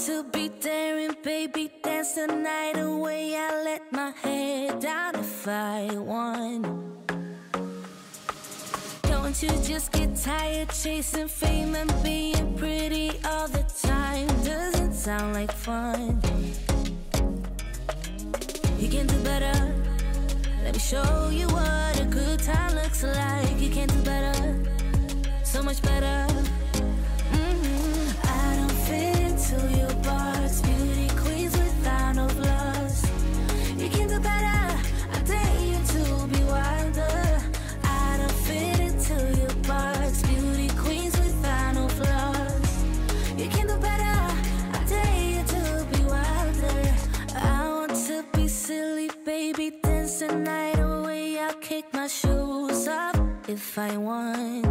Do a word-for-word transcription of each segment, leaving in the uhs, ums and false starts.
to be daring, baby, dance the night away. I let my head down if I won. Don't you just get tired chasing fame and being pretty all the time? Doesn't sound like fun. You can do better. Let me show you what a good time looks like. You can do better, so much better. Mm-hmm. I don't fit into your box, beauty queens without no flaws. You can do better. I dare you to be wilder. I don't fit into your box, beauty queens without no flaws. You can do better. I dare you to be wilder. I want to be silly, baby, dance the night away. I'll kick my shoes off if I want.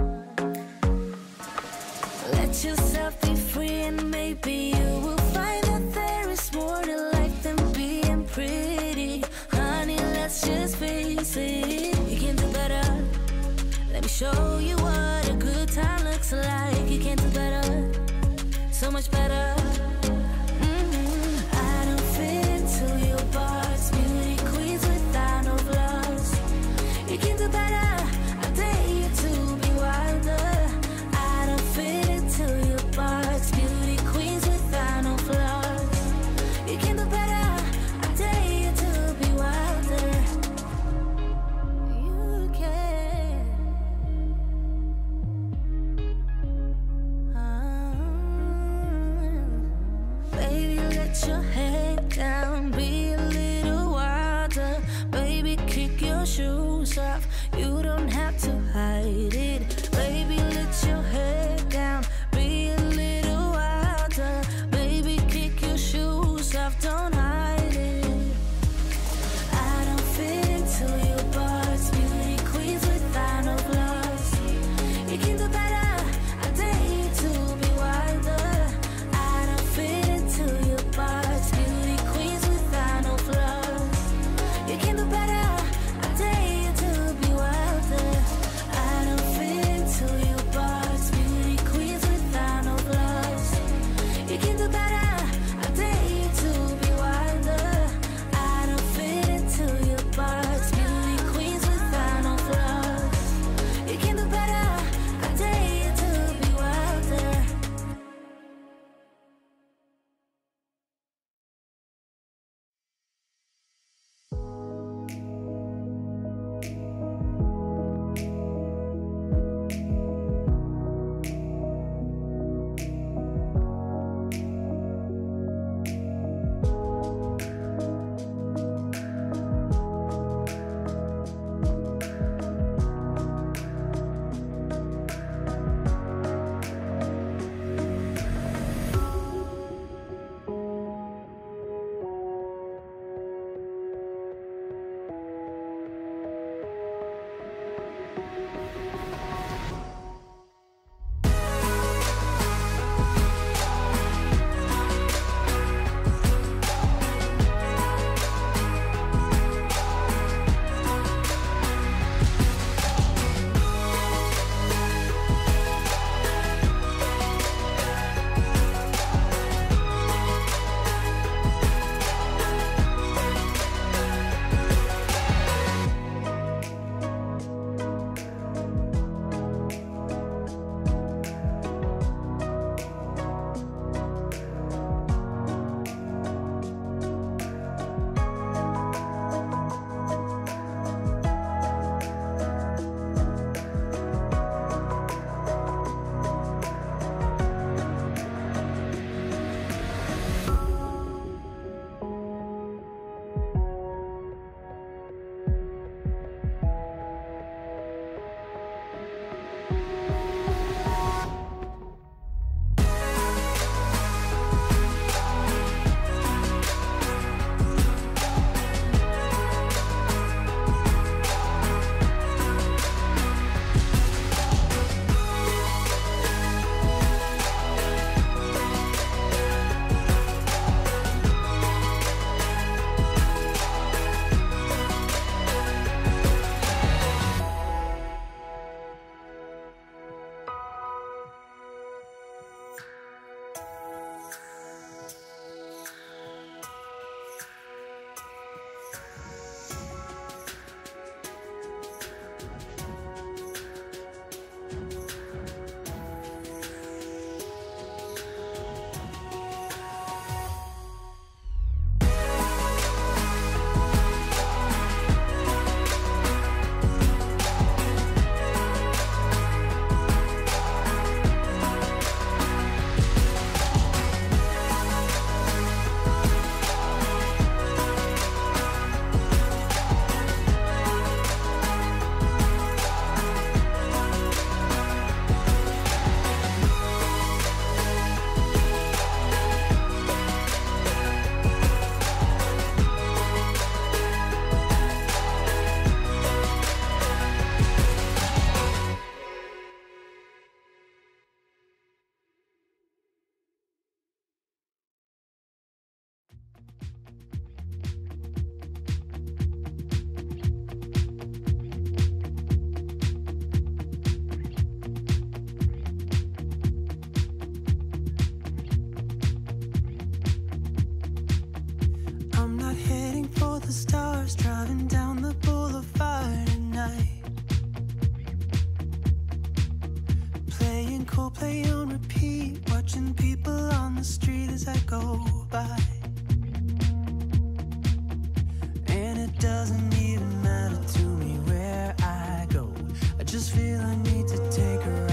Let yourself be free and maybe you will find that there is more to life than being pretty. Honey, let's just face it. You can do better. Let me show you what a good time looks like. You can do better, so much better. Mm-hmm. I don't fit into your box, beauty queens without no flaws. You can do better. I dare you to be wilder. I don't fit into your box, beauty queens without no flaws. You can do better. I dare you to be wilder. You can. Ah. Coldplay on repeat, watching people on the street as I go by. And it doesn't even matter to me where I go, I just feel I need to take a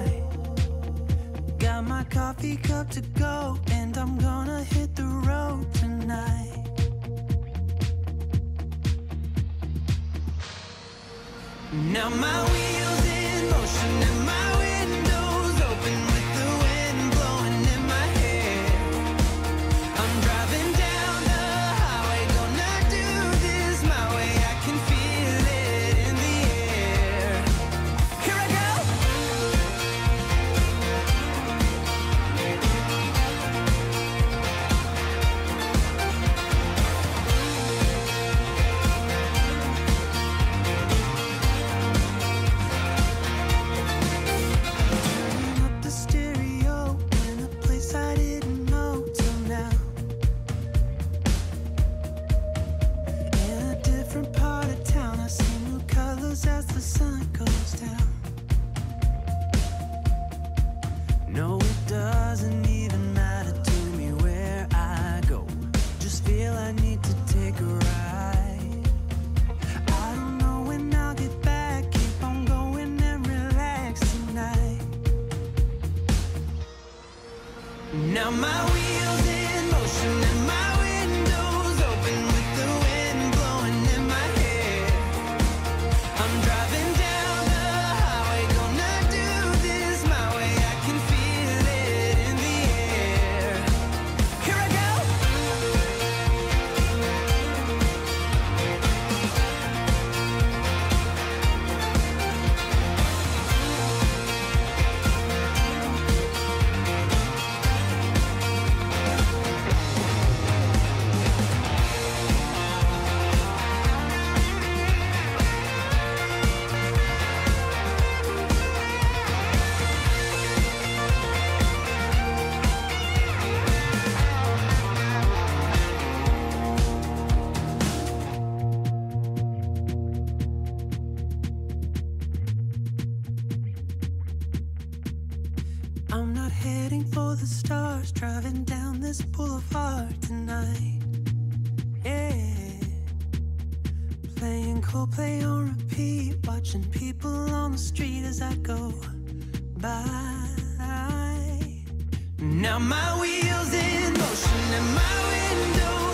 ride. Got my coffee cup to go, and I'm gonna hit the road tonight. Now my wheels in motion and my windows open with the wind blowing in my hair. I'm driving down the highway, gonna do this my way. I can feel it in the air. Here I go. Turning up the stereo in a place I didn't know till now. In a different part of town, I see new colors as the sun goes down. No, it doesn't even matter to me where I go, just feel I need to take a ride. I don't know when I'll get back, keep on going and relax tonight. Now my wheels in motion and my windows open with the wind blowing in my hair. I'm driving down the highway, gonna do this my way. I can feel it in the air. Here I go. I'm not heading for the stars, driving down this boulevard tonight. Yeah, playing Coldplay on repeat, watching people on the street as I go by. Now my wheels in motion and my window